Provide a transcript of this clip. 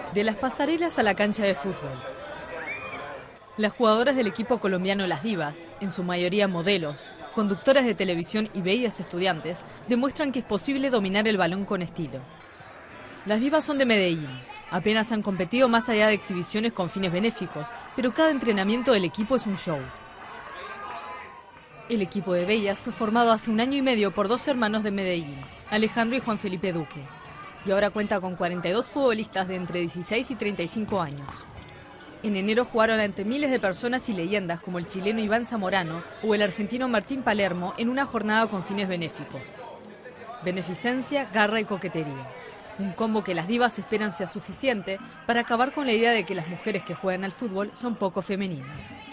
De las pasarelas a la cancha de fútbol. Las jugadoras del equipo colombiano Las Divas, en su mayoría modelos, conductoras de televisión y bellas estudiantes, demuestran que es posible dominar el balón con estilo. Las Divas son de Medellín. Apenas han competido más allá de exhibiciones con fines benéficos, pero cada entrenamiento del equipo es un show. El equipo de bellas fue formado hace 1 año y medio por 2 hermanos de Medellín, Alejandro y Juan Felipe Duque, y ahora cuenta con 42 futbolistas de entre 16 y 35 años. En enero jugaron ante miles de personas y leyendas como el chileno Iván Zamorano o el argentino Martín Palermo en una jornada con fines benéficos. Beneficencia, garra y coquetería. Un combo que las divas esperan sea suficiente para acabar con la idea de que las mujeres que juegan al fútbol son poco femeninas.